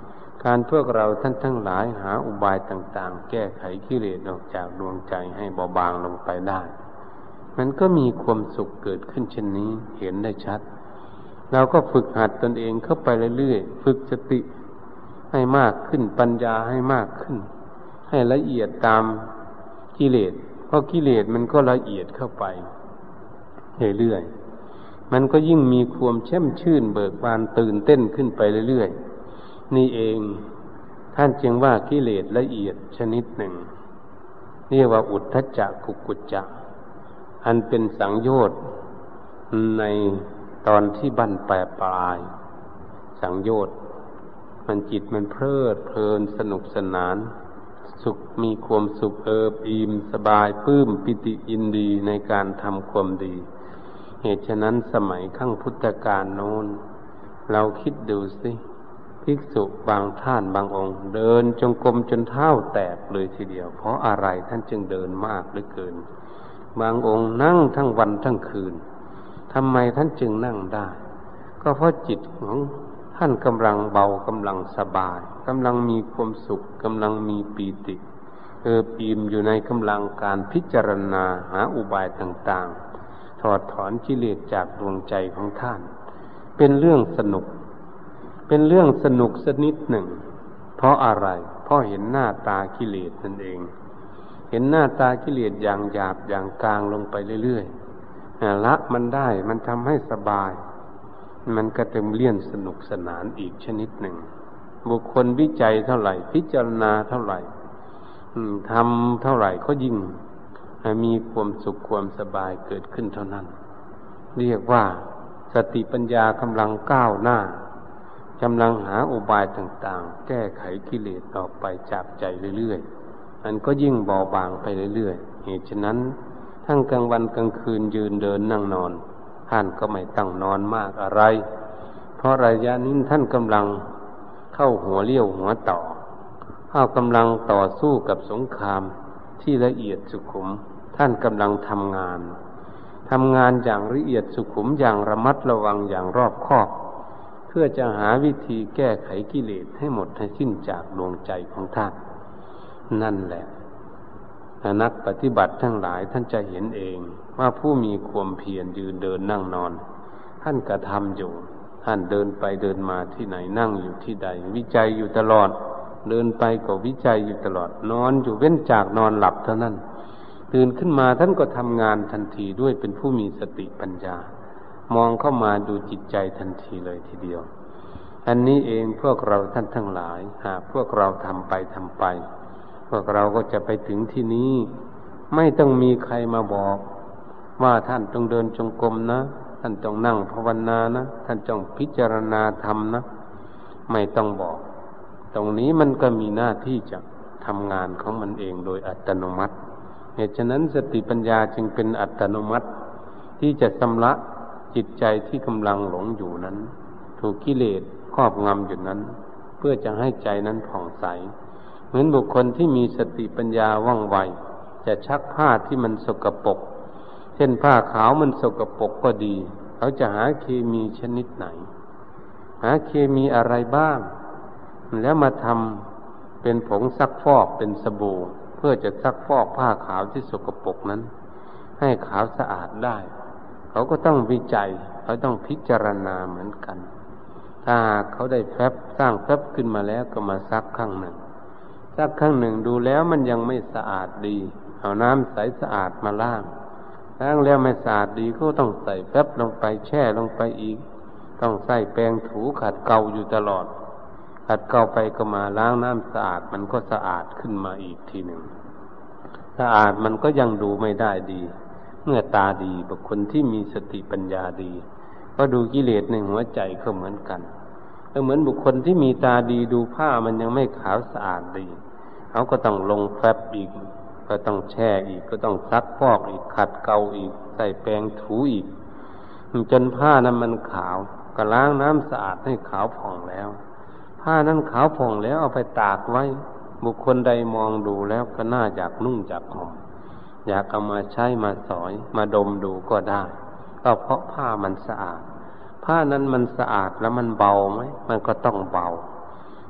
การพวกเราท่านทั้งหลายหาอุบายต่างๆแก้ไขกิเลสออกจากดวงใจให้เบาบางลงไปได้มันก็มีความสุขเกิดขึ้นเช่นนี้เห็นได้ชัดเราก็ฝึกหัดตนเองเข้าไปเรื่อยๆฝึกสติให้มากขึ้นปัญญาให้มากขึ้นให้ละเอียดตามกิเลสเพราะกิเลสมันก็ละเอียดเข้าไปเรื่อยๆมันก็ยิ่งมีความแช่มชื่นเบิกบานตื่นเต้นขึ้นไปเรื่อยๆนี่เองท่านจึงว่ากิเลสละเอียดชนิดหนึ่งเรียกว่าอุทธัจจะกุกุจจะอันเป็นสังโยชน์ในตอนที่บั้นปลายสังโยชน์มันจิตมันเพลิดเพลินสนุกสนานสุขมีความสุขเอิบอิ่มสบายปลื้มปิติยินดีในการทำความดีเหตุฉะนั้นสมัยขั้งพุทธกาลโน้นเราคิดดูสิภิกษุบางท่านบางองค์เดินจงกรมจนเท้าแตกเลยทีเดียวเพราะอะไรท่านจึงเดินมากเหลือเกินบางองค์นั่งทั้งวันทั้งคืนทำไมท่านจึงนั่งได้ก็เพราะจิตของท่านกำลังเบากำลังสบายกำลังมีความสุขกำลังมีปีติอิ่มอยู่ในกำลังการพิจารณาหาอุบายต่างๆถอดถอนกิเลสจากดวงใจของท่านเป็นเรื่องสนุกเป็นเรื่องสนุกสักนิดหนึ่งเพราะอะไรเพราะเห็นหน้าตากิเลสนั่นเองเห็นหน้าตากิเลสอย่างหยาบอย่างกลางลงไปเรื่อยๆละมันได้มันทำให้สบายมันก็เต็มเลี่ยนสนุกสนานอีกชนิดหนึ่งบุคคลวิจัยเท่าไหร่พิจารณาเท่าไหร่ทำเท่าไหร่ก็ยิ่งมีความสุขความสบายเกิดขึ้นเท่านั้นเรียกว่าสติปัญญากำลังก้าวหน้ากำลังหาอุบายต่างๆแก้ไขกิเลสออกไปจากใจเรื่อยๆมันก็ยิ่งเบาบางไปเรื่อยๆเหตุฉะนั้นทั้งกลางวันกลางคืนยืนเดินนั่งนอนท่านก็ไม่ตั้งนอนมากอะไรเพราะระยะนี้ท่านกำลังเข้าหัวเลี้ยวหัวต่อเข้ากำลังต่อสู้กับสงครามที่ละเอียดสุขุมท่านกำลังทำงานอย่างละเอียดสุขุมอย่างระมัดระวังอย่างรอบคอบเพื่อจะหาวิธีแก้ไขกิเลสให้หมดให้สิ้นจากดวงใจของท่านนั่นแหละนักปฏิบัติทั้งหลายท่านจะเห็นเองว่าผู้มีความเพียรยืนเดินนั่งนอนท่านกระทำอยู่ท่านเดินไปเดินมาที่ไหนนั่งอยู่ที่ใดวิจัยอยู่ตลอดเดินไปก็วิจัยอยู่ตลอดนอนอยู่เว้นจากนอนหลับเท่านั้นตื่นขึ้นมาท่านก็ทำงานทันทีด้วยเป็นผู้มีสติปัญญามองเข้ามาดูจิตใจทันทีเลยทีเดียวอันนี้เองพวกเราท่านทั้งหลายหากพวกเราทำไปพวกเราก็จะไปถึงที่นี้ไม่ต้องมีใครมาบอกว่าท่านต้องเดินจงกรมนะท่านต้องนั่งภาวนานะท่านต้องพิจารณาธรรมนะไม่ต้องบอกตรงนี้มันก็มีหน้าที่จะทำงานของมันเองโดยอัตโนมัติเหตุฉะนั้นสติปัญญาจึงเป็นอัตโนมัติที่จะชำระจิตใจที่กำลังหลงอยู่นั้นถูกกิเลสครอบงำอยู่นั้นเพื่อจะให้ใจนั้นผ่องใสเหมือนบุคคลที่มีสติปัญญาว่องไวจะชักผ้าที่มันสกปรกเช่นผ้าขาวมันสกปรกก็ดีเขาจะหาเคมีชนิดไหนหาเคมีอะไรบ้างแล้วมาทำเป็นผงซักฟอกเป็นสบู่เพื่อจะซักฟอกผ้าขาวที่สกปรกนั้นให้ขาวสะอาดได้เขาก็ต้องวิจัยเขาต้องพิจารณาเหมือนกันถ้าเขาได้แฟบสร้างแฟบขึ้นมาแล้วก็มาซักครั้งหนึ่งดูแล้วมันยังไม่สะอาดดีเอาน้ำใสสะอาดมาล้างแล้วไม่สะอาดดีก็ต้องใส่แฟบลงไปแช่ลงไปอีกต้องใส่แปรงถูขัดเกลาอยู่ตลอดขัดเกลาไปก็มาล้างน้ำสะอาดมันก็สะอาดขึ้นมาอีกทีหนึ่งสะอาดมันก็ยังดูไม่ได้ดีเมื่อตาดีบุคคลที่มีสติปัญญาดีก็ดูกิเลสในหัวใจก็เหมือนกันก็เหมือนบุคคลที่มีตาดีดูผ้ามันยังไม่ขาวสะอาดดีเขาก็ต้องลงแฟบอีกก็ต้องแช่อีกก็ต้องซักฟอกอีกขัดเกลาอีกใส่แปรงถูอีกจนผ้านั้นมันขาวก็ล้างน้ำสะอาดให้ขาวผ่องแล้วผ้านั้นขาวผ่องแล้วเอาไปตากไว้บุคคลใดมองดูแล้วก็น่าอยากนุ่งอยากห่มอยากเอามาใช้มาสอยมาดมดูก็ได้ก็เพราะผ้ามันสะอาดผ้านั้นมันสะอาดแล้วมันเบาไหมมันก็ต้องเบา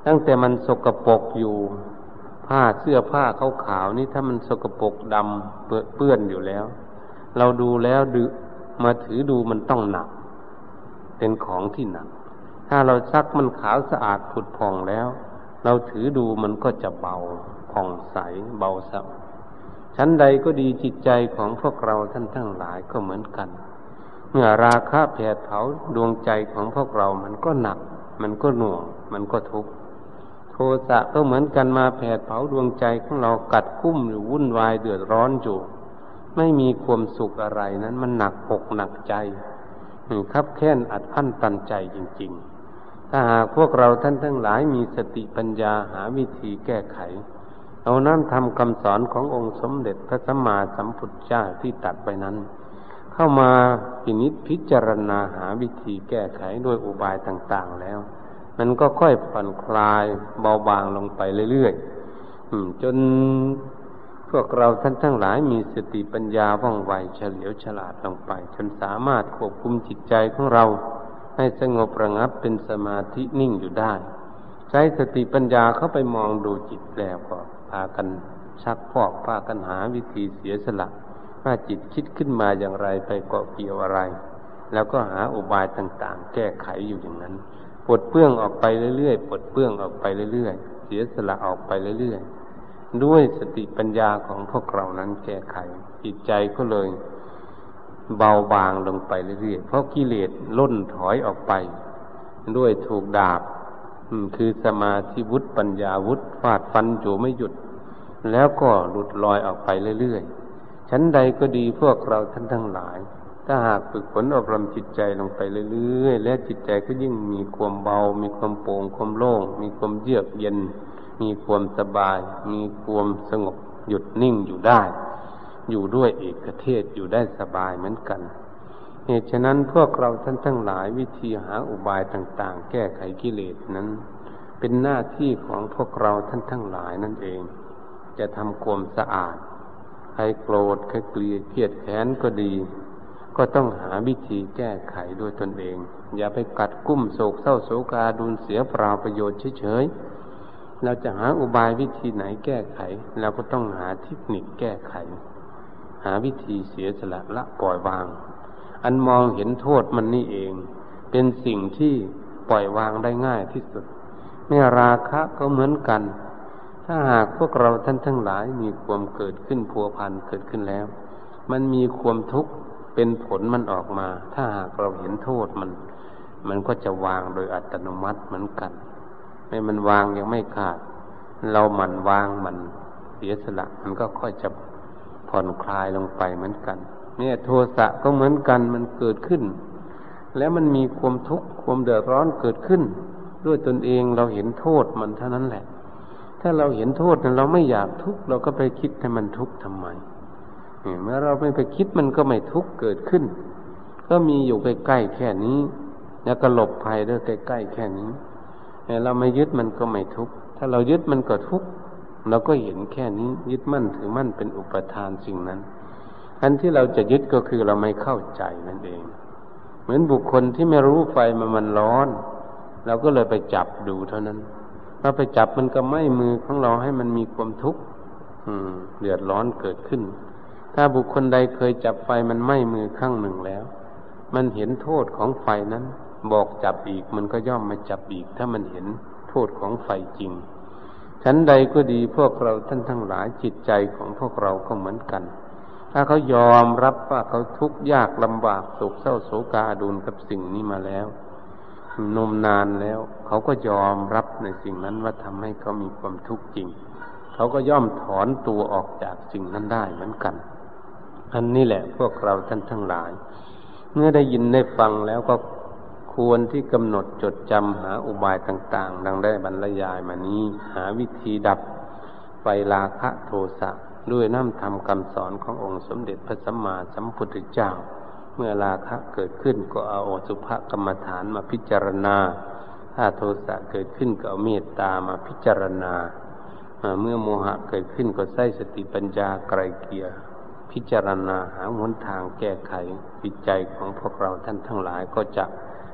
ตั้งแต่มันสกปรกอยู่ผ้าเสื้อผ้าขาวๆนี่ถ้ามันสกปรกดำเปื้อนอยู่แล้วเราดูแล้วมาถือดูมันต้องหนักเป็นของที่หนักถ้าเราซักมันขาวสะอาดผุดผ่องแล้วเราถือดูมันก็จะเบาผ่องใสเบาสบายชั้นใดก็ดีจิตใจของพวกเราท่านทั้งหลายก็เหมือนกันเมื่อราคะแผดเผาดวงใจของพวกเรามันก็หนักมันก็หน่วงมันก็ทุกข์โทสะก็เหมือนกันมาแผดเผาดวงใจของเรากัดกุ้มหรือวุ่นวายเดือดร้อนอยู่ไม่มีความสุขอะไรนั้นมันหนักอกหนักใจคับแค้นอัดอั้นตันใจจริงๆถ้าหากพวกเราท่านทั้งหลายมีสติปัญญาหาวิธีแก้ไขเอาน้ำทำคำสอนขององค์สมเด็จพระสัมมาสัมพุทธเจ้าที่ตรัสไปนั้นเข้ามาพิจารณาหาวิธีแก้ไขด้วยอุบายต่างๆแล้วมันก็ค่อยผ่อนคลายเบาบางลงไปเรื่อยๆจนพวกเราท่านทั้งหลายมีสติปัญญาว่องไวเฉลียวฉลาดลงไปจนสามารถควบคุมจิตใจของเราให้สงบระงับเป็นสมาธินิ่งอยู่ได้ใช้สติปัญญาเข้าไปมองดูจิตแล้วก็พากันชักพอกพากันหาวิธีเสียสละว่าจิตคิดขึ้นมาอย่างไรไปเกาะเกี่ยวอะไรแล้วก็หาอุบายต่างๆแก้ไขอยู่อย่างนั้นปลดเปลื้องออกไปเรื่อยๆปลดเปลื้องออกไปเรื่อยๆเสียสละออกไปเรื่อยๆด้วยสติปัญญาของพวกเรานั้นแก้ไขจิตใจก็เลยเบาบางลงไปเรื่อยๆเพราะกิเลสล่นถอยออกไปด้วยถูกดาบคือสมาธิวุฒิปัญญาวุฒิฟาดฟันอยู่ไม่หยุดแล้วก็หลุดลอยออกไปเรื่อยๆชั้นใดก็ดีพวกเราท่านทั้งหลายถ้าหากฝึกฝนอบรมจิตใจลงไปเรื่อยๆและจิตใจก็ยิ่งมีความเบามีความโปร่งความโล่งมีความเยือกเย็นมีความสบายมีความสงบหยุดนิ่งอยู่ได้อยู่ด้วยเอกเทศอยู่ได้สบายเหมือนกันเหตุฉะนั้นพวกเราท่านทั้งหลายวิธีหาอุบายต่างๆแก้ไขกิเลสนั้นเป็นหน้าที่ของพวกเราท่านทั้งหลายนั่นเองจะทำความสะอาดใครโกรธใครเกลียดเครียดแค้นก็ดีก็ต้องหาวิธีแก้ไขด้วยตนเองอย่าไปกัดกุ้มโศกเศร้าโศกาดูเสียเปล่าประโยชน์เฉยๆเราจะหาอุบายวิธีไหนแก้ไขเราก็ต้องหาเทคนิคแก้ไขหาวิธีเสียสละละปล่อยวางอันมองเห็นโทษมันนี่เองเป็นสิ่งที่ปล่อยวางได้ง่ายที่สุดเมื่อราคะก็เหมือนกันถ้าหากพวกเราท่านทั้งหลายมีความเกิดขึ้นพัวพันเกิดขึ้นแล้วมันมีความทุกข์เป็นผลมันออกมาถ้าหากเราเห็นโทษมันก็จะวางโดยอัตโนมัติเหมือนกันให้มันวางยังไม่ขาดเราหมั่นวางมันเสียสละมันก็ค่อยจะผ่อนคลายลงไปเหมือนกันเนี่ยโทสะก็เหมือนกันมันเกิดขึ้นแล้วมันมีความทุกข์ความเดือดร้อนเกิดขึ้นด้วยตนเองเราเห็นโทษมันเท่านั้นแหละถ้าเราเห็นโทษนั้นเราไม่อยากทุกข์เราก็ไปคิดให้มันทุกข์ทำไมเมื่อเราไม่ไปคิดมันก็ไม่ทุกข์เกิดขึ้นก็มีอยู่ใกล้ๆแค่นี้แล้วก็หลบภัยด้วยใกล้ๆแค่นี้เราไม่ยึดมันก็ไม่ทุกข์ถ้าเรายึดมันก็ทุกข์เราก็เห็นแค่นี้ยึดมั่นถือมั่นเป็นอุปทานสิ่งนั้นอันที่เราจะยึดก็คือเราไม่เข้าใจนั่นเองเหมือนบุคคลที่ไม่รู้ไฟมันร้อนเราก็เลยไปจับดูเท่านั้นเราไปจับมันก็ไหม้มือของเราให้มันมีความทุกข์เดือดร้อนเกิดขึ้นถ้าบุคคลใดเคยจับไฟมันไหม้มือครั้งหนึ่งแล้วมันเห็นโทษของไฟนั้นบอกจับอีกมันก็ย่อมมาจับอีกถ้ามันเห็นโทษของไฟจริงชั้นใดก็ดีพวกเราท่านทั้งหลายจิตใจของพวกเราก็เหมือนกันถ้าเขายอมรับว่าเขาทุกข์ยากลำบากโศกเศร้าโศกาดูนกับสิ่งนี้มาแล้วนมนานแล้วเขาก็ยอมรับในสิ่งนั้นว่าทำให้เขามีความทุกข์จริงเขาก็ย่อมถอนตัวออกจากสิ่งนั้นได้เหมือนกันอันนี้แหละพวกเราท่านทั้งหลายเมื่อได้ยินได้ฟังแล้วก็ควรที่กำหนดจดจำหาอุบายต่างๆดังได้บรรยายมานี้หาวิธีดับไฟราคะโทสะด้วยน้ำธรรมคำสอนขององค์สมเด็จพระสัมมาสัมพุทธเจ้าเมื่อราคะเกิดขึ้นก็เอาอสุภกรรมฐานมาพิจารณาถ้าโทสะเกิดขึ้นก็เอาเมตตามาพิจารณาเมื่อโมหะเกิดขึ้นก็ใช้สติปัญญาไกลเกลี่ยพิจารณาหาหนทางแก้ไขจิตใจของพวกเราท่านทั้งหลายก็จะ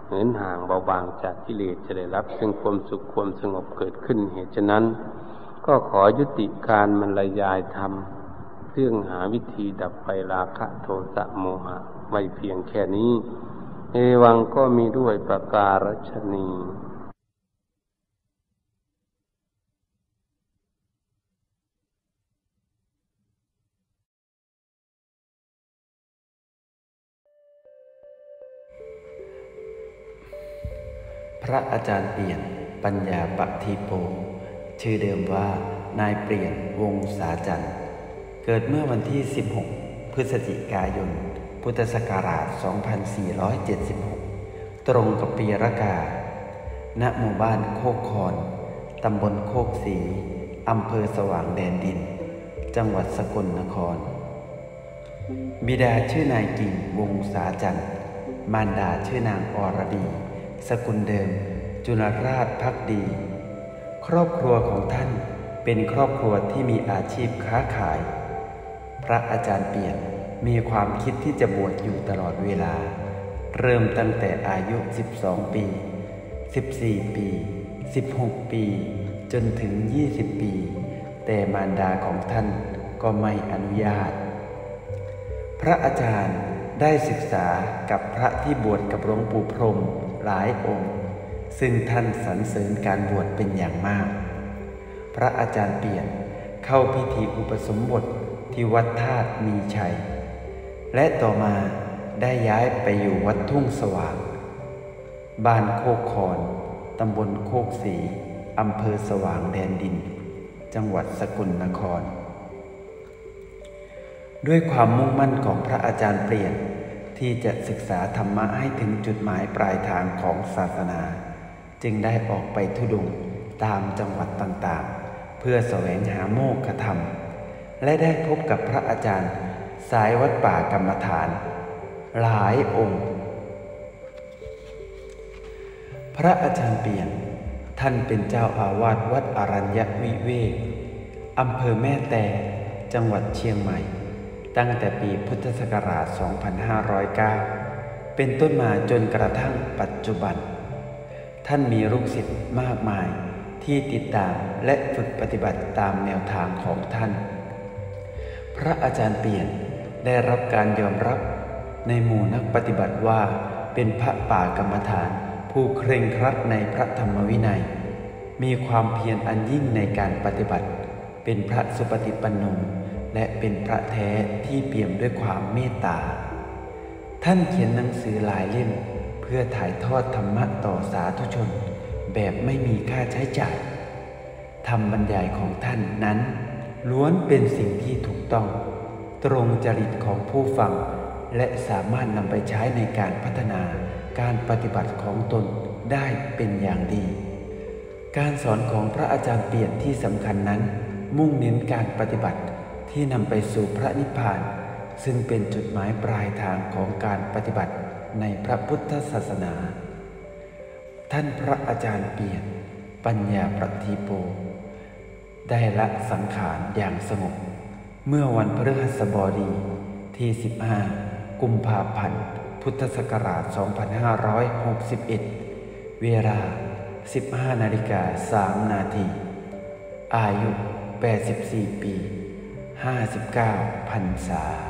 เหินห่างเบาบางจากกิเลสจะได้รับซึ่งความสุขความสงบเกิดขึ้นเหตุฉะนั้นก็ขอยุติการบรรยายธรรมเรื่องหาวิธีดับไฟราคะโทสะโมหะไว้เพียงแค่นี้เอวังก็มีด้วยประการฉนี้พระอาจารย์เปลี่ยนปัญญาปฏิโปชื่อเดิมว่านายเปลี่ยนวงศาจันทร์เกิดเมื่อวันที่16พฤศจิกายนพุทธศักราช2476ตรงกับปีรากาณหมู่บ้านโคกคอนตำบลโคกศรีอำเภอสว่างแดนดินจังหวัดสกลนครบิดาชื่อนายกิ่งวงศาจันทร์มารดาชื่อนางอรดีสกุลเดิมจุลราชภักดีครอบครัวของท่านเป็นครอบครัวที่มีอาชีพค้าขายพระอาจารย์เปลี่ยนมีความคิดที่จะบวชอยู่ตลอดเวลาเริ่มตั้งแต่อายุ12ปี14ปี16ปีจนถึง20ปีแต่มารดาของท่านก็ไม่อนุญาตพระอาจารย์ได้ศึกษากับพระที่บวชกับหลวงปู่พรหมหลายองค์ซึ่งท่านสรรเสริญการบวชเป็นอย่างมากพระอาจารย์เปลี่ยนเข้าพิธีอุปสมบทที่วัดธาตุมีชัยและต่อมาได้ย้ายไปอยู่วัดทุ่งสว่างบ้านโคกคอนตำบลโคกศรีอำเภอสว่างแดนดินจังหวัดสกลนครด้วยความมุ่งมั่นของพระอาจารย์เปลี่ยนที่จะศึกษาธรรมะให้ถึงจุดหมายปลายทางของศาสนาจึงได้ออกไปธุดงค์ตามจังหวัดต่างๆเพื่อแสวงหาโมฆะธรรมและได้พบกับพระอาจารย์สายวัดป่ากรรมฐานหลายองค์พระอาจารย์เปลี่ยนท่านเป็นเจ้าอาวาสวัดอรัญญวิเวกอำเภอแม่แตจังหวัดเชียงใหม่ตั้งแต่ปีพุทธศักราช 2509 เป็นต้นมาจนกระทั่งปัจจุบันท่านมีลูกศิษย์มากมายที่ติดตามและฝึกปฏิบัติตามแนวทางของท่านพระอาจารย์เปลี่ยนได้รับการยอมรับในหมู่นักปฏิบัติว่าเป็นพระป่ากรรมฐานผู้เคร่งครัดในพระธรรมวินัยมีความเพียรอันยิ่งในการปฏิบัติเป็นพระสุปฏิปันโนและเป็นพระแท้ที่เปี่ยมด้วยความเมตตาท่านเขียนหนังสือหลายเล่มเพื่อถ่ายทอดธรรมะต่อสาธุชนแบบไม่มีค่าใช้จ่ายธรรมบรรยายของท่านนั้นล้วนเป็นสิ่งที่ถูกต้องตรงจริตของผู้ฟังและสามารถนำไปใช้ในการพัฒนาการปฏิบัติของตนได้เป็นอย่างดีการสอนของพระอาจารย์เปลี่ยนที่สำคัญนั้นมุ่งเน้นการปฏิบัติที่นำไปสู่พระนิพพานซึ่งเป็นจุดหมายปลายทางของการปฏิบัติในพระพุทธศาสนาท่านพระอาจารย์เปลี่ยนปัญญาปฏิโปได้ละสังขารอย่างสงบเมื่อวันพฤหัสบดีที่15กุมภาพันธ์พุทธศักราช 2561 เวลา 15:03 นาทีอายุ 84 ปี 59 พรรษา